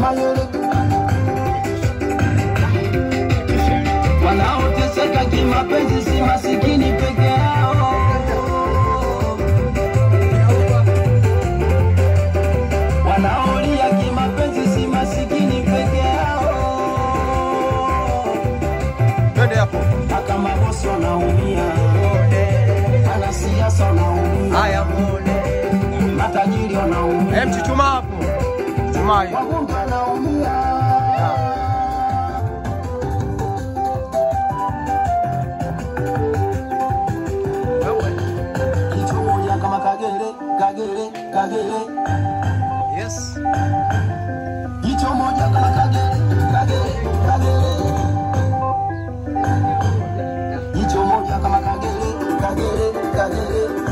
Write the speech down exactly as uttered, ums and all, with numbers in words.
mayele. Wanaoteseka kimapenzi si masikini peke yao. Wanaolia kimapenzi si masikini peke yao. Twende hapo. Hata mabosi wanaumia. Ana siasa wanaumia. Haya muone. Matajiri wanaumia. Hem chuchuma hapo. Chuchuma hiyo. Wagonjwa wanaumia. Kagere, kagere. Yes. Jicho moja kama kagere, kagere, kagere. Jicho moja kama kagere, kagere, kagere.